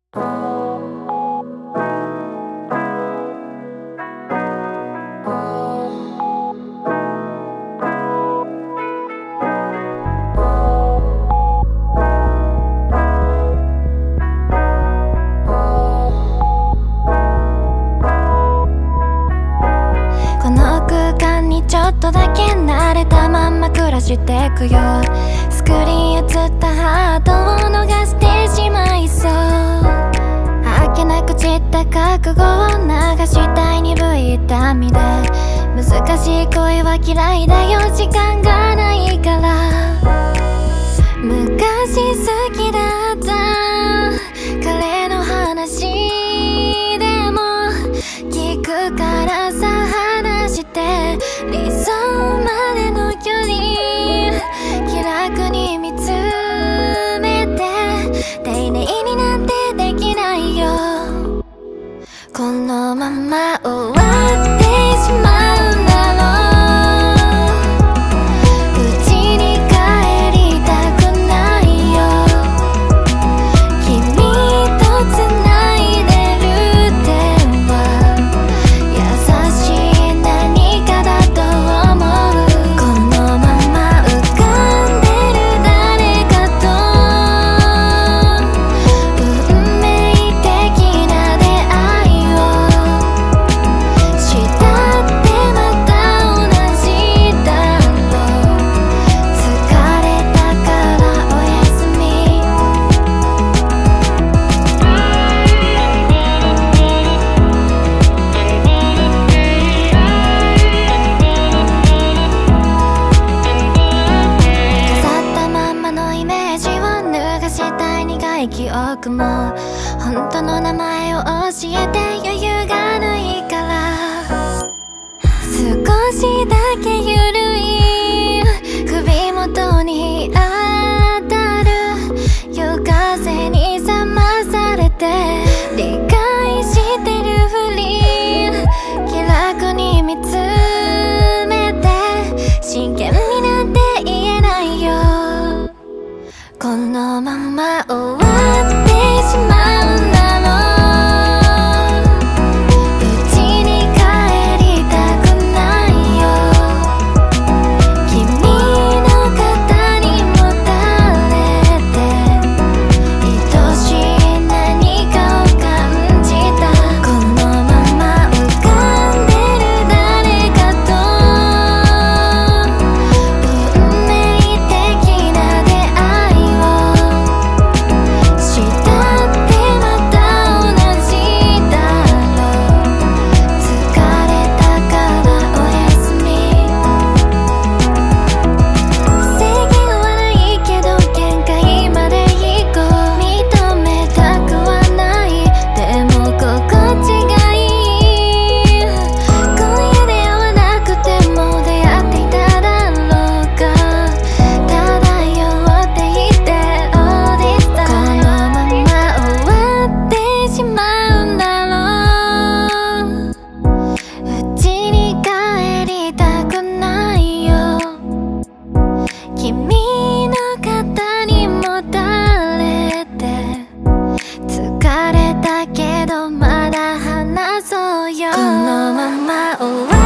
ちょっとだけ慣れたまんま暮らしてくよ。スクリーン映ったハートを逃してしまいそう。あっけなく散った覚悟を流したい鈍い痛みで、難しい恋は嫌いだよ、時間がないから。昔好きだった彼の話でも聞くからさ、話して理想までの距離気楽に見つめて、丁寧になんてできないよ。このまま終わってしまうんだろう。家に帰りたくないよ。君と繋いでる手は優しい何かだと思う。このまま浮かんでる誰かと運命的な出会いをしたってまた同じだろう。疲れたからおやすみ。飾ったまんまのイメージを脱がしたい苦い記憶も、本当の名前を教えて余裕がないから。少しだけゆるい首元に当たる夜風に覚まされて、理解してるふり気楽に見つめて、真剣になんて言えないよ。このまま終わってしまうんだろう。家に帰りたくないよ。君の肩にもたれて、愛しい何かを感じた。このまま浮かんでる誰かと運命的な出会いをしたってまた同じだろう。疲れたからおやすみ。制限はないけど限界まで行こう。認めたくはない、でも心地がいい。今夜出会わなくても出会っていただろうか。漂っていてオーディスター。このまま終わってしまうんだろう。家に帰りたくないよ。君の肩にもたれて、疲れたけどまだ話そうよ。このまま終わ